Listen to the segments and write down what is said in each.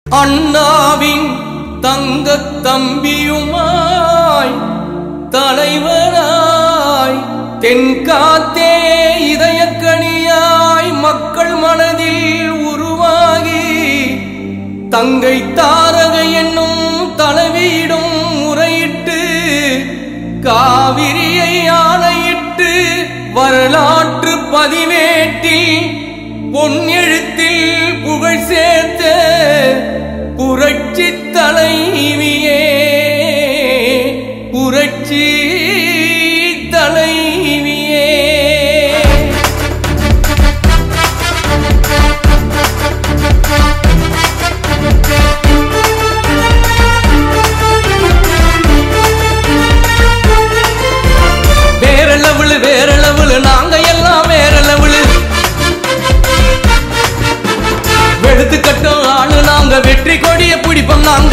அண்ணாவின் தங்கத் தம்பியுமாய் தலைவராய் தென்காத்தே இதயக்கணியாய் மக்கள் மனதில் உருவாகி தங்கை தாரகை என்னும் தலைவியிடும் முறையிட்டு காவிரியை ஆணையிட்டு வரலாற்று பதிவேட்டில் பொன்னெழுத்தில் புகழ் சேர்த்த புரட்சி தலைவியே புரட்சி தலைவியே வேற லெவல் நாங்க எல்லாம் வேற லெவல் வெளுத்து கட்டும் ஆளு நாங்க வெற்றி கொடிய பிடிப்போம் நாங்க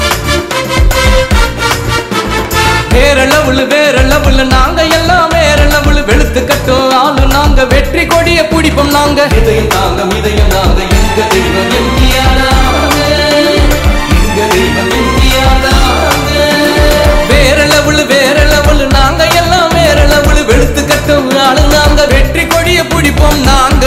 வேற லெவல் நாங்க எல்லாம் வேற லெவல் வெளுத்து கட்டும் ஆளு நாங்க வெற்றி கொடிய பிடிப்போம் நாங்க இதயம் நாங்க எங்க தெய்வம் எம்ஜிஆர் எங்க தெய்வம் எம்ஜிஆர் வேற லெவல் நாங்க எல்லாம் வேற லெவல் வெளுத்து கட்டும் ஆளு நாங்க வெற்றி கொடிய பிடிப்போம் நாங்க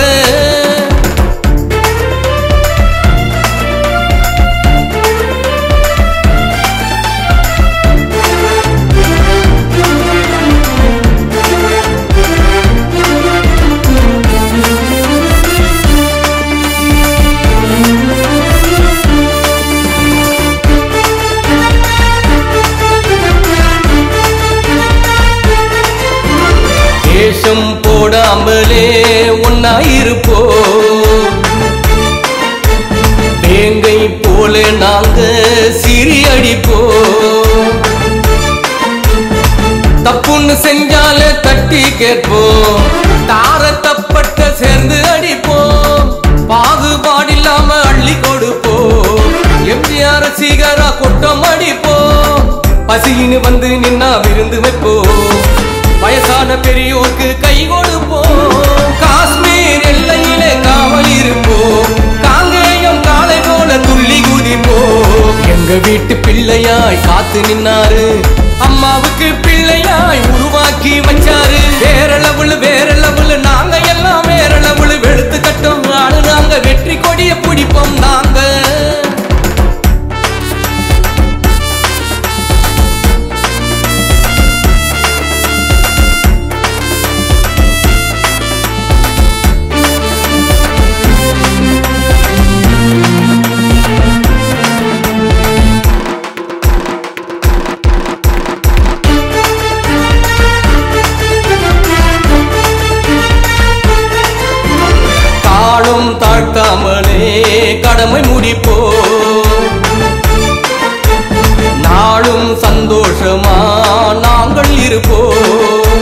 வேஷம் போடாமலே ஒன்னாயிருப்போ வேங்கை போல நாங்க சிரி அடிப்போ தப்புன்னு செஞ்சால தட்டி கேட்போம் தார தப்பட்ட சேர்ந்து அடிப்போம் பாகுபாடில்லாம அள்ளி கொடுப்போம் எம்ஜிஆர் ரசிகரா கொட்டம் அடிப்போம் பசின்னு வந்து நின்னா விருந்து வைப்போம் வயசான பெரியோருக்கு கை கொடுப்போம் காஷ்மீர் எல்லையிலே காவல் இருப்போம் காங்கேயம் காலை போல துள்ளி குதிப்போம் எங்க வீட்டு பிள்ளையாய் காத்து நின்னாரு அம்மாவுக்கு பிள்ளையாய் உருவாக்கி வச்சாரு வேற லெவல் நாங்க எல்லாம் வேற லெவல் வெளுத்து கட்டும் ஆளு நாங்க வெற்றி கொடிய பிடிப்போம் நாங்க தாழ்த்தாமலே கடமை முடிப்போ நாளும் சந்தோஷமா நாங்கள் இருப்போம்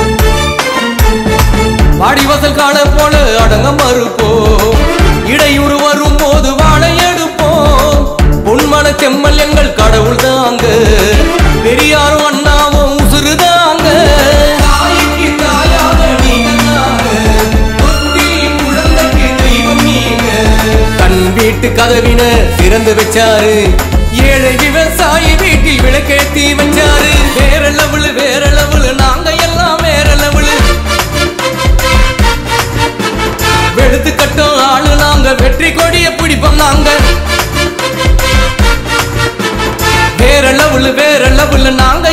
வாடிவாசல் காண போல அடங்க மறுப்போம் இடையூறு வரும் போது வாழை எடுப்போம் பொன்மன செம்மல் எங்கள் கடவுள் தாங்க பெரியாரும் அண்ணாவும் உசுறுதாங்க வீட்டு கதவின திறந்து வச்சாரு ஏழை விவசாயி வீட்டில் விளக்கேத்தி வச்சாரு வேற லெவல் நாங்க எல்லாம் வேற லெவல் வெளுத்து கட்டும் ஆளு நாங்க வெற்றி கொடிய பிடிப்போம் நாங்க வேற லெவல் நாங்க